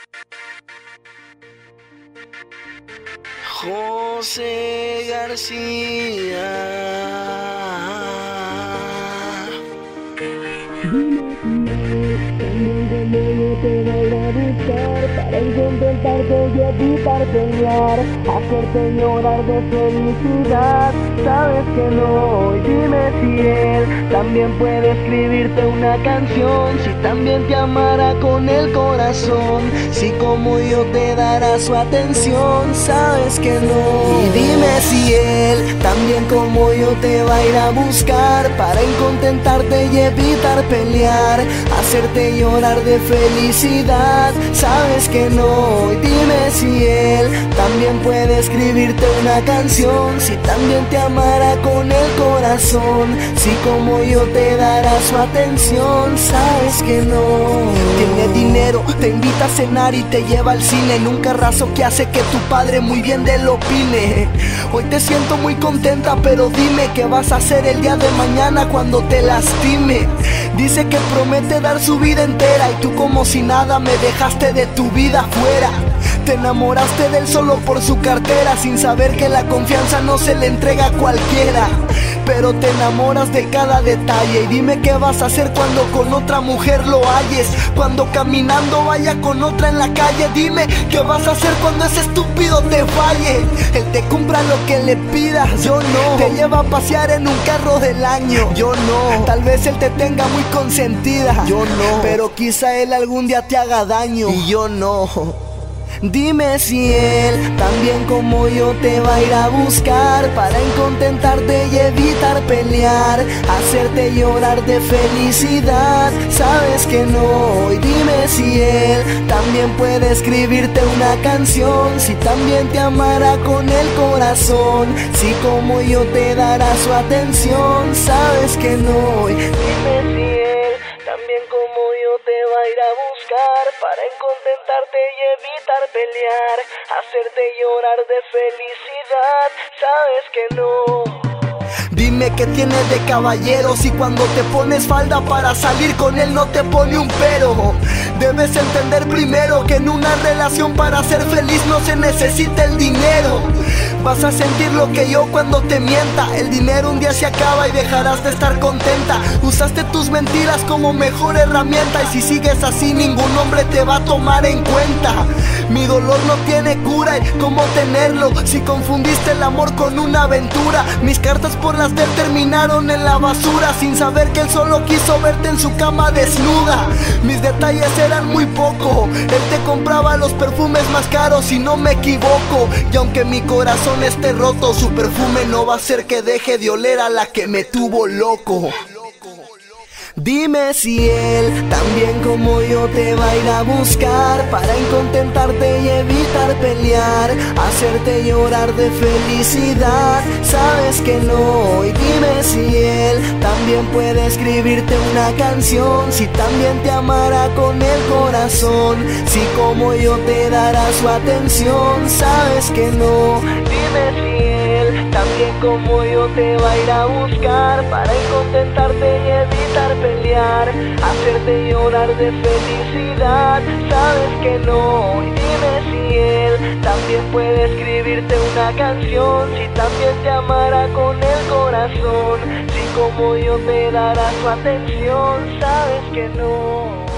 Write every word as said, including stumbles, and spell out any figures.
José García. Para intentarte y evitar pelear, hacerte llorar de felicidad. Sabes que no, y dime si él también puede escribirte una canción, si también te amará con el corazón, si como yo te dará su atención. Sabes que no, y dime si él también como yo te va a ir a buscar, para incontentarte y evitar pelear, hacerte llorar de felicidad. Sabes que no, y dime si él también puede escribirte una canción, si también te amará con el corazón, si como yo te dará su atención. Sabes que no. Tiene dinero, te invita a cenar y te lleva al cine, en un carrazo que hace que tu padre muy bien de él opine. Hoy te siento muy contenta, pero dime qué vas a hacer el día de mañana cuando te lastime. Dice que promete dar su vida entera y tú como si nada me dejaste de tu vida fuera. Te enamoraste de él solo por su cartera, sin saber que la confianza no se le entrega a cualquiera. Pero te enamoras de cada detalle, y dime qué vas a hacer cuando con otra mujer lo halles, cuando caminando vaya con otra en la calle. Dime qué vas a hacer cuando ese estúpido te falle. Él te compra lo que le pidas, yo no. Te lleva a pasear en un carro del año, yo no. Tal vez él te tenga muy consentida, yo no. Pero quizá él algún día te haga daño, y yo no. Dime si él también como yo te va a ir a buscar, para incontentarte y evitar pelear, hacerte llorar de felicidad. Sabes que no, y dime si él también puede escribirte una canción, si también te amará con el corazón, si como yo te dará su atención. Sabes que no, y dime si él también como yo te va a ir a buscar, para incontentarte y evitar pelear, hacerte llorar de felicidad. Sabes que no. Dime qué tienes de caballero, si cuando te pones falda para salir con él no te pone un pero. Debes entender primero que en una relación para ser feliz no se necesita el dinero. Vas a sentir lo que yo cuando te mienta. El dinero un día se acaba y dejarás de estar contenta. Usaste tus mentiras como mejor herramienta, y si sigues así ningún hombre te va a tomar en cuenta. Mi dolor no tiene cura, y cómo tenerlo si confundiste el amor con una aventura. Mis cartas por las de él terminaron en la basura, sin saber que él solo quiso verte en su cama desnuda. Mis detalles eran muy poco, él te compraba los perfumes más caros si no me equivoco. Y aunque mi corazón esté roto, su perfume no va a hacer que deje de oler a la que me tuvo loco. Dime si él también como yo te va a ir a buscar, para incontentarte y evitar pelear, hacerte llorar de felicidad. Sabes que no, y dime si él también puede escribirte una canción, si también te amará con el corazón, si como yo te dará su atención. Sabes que no. Dime si él también como yo te va a ir a buscar, para incontentarte y evitar pelear, hacerte llorar de felicidad. Sabes que no, y dime si él también puede escribirte una canción, si también te amará con el corazón, si como yo te dará su atención. Sabes que no.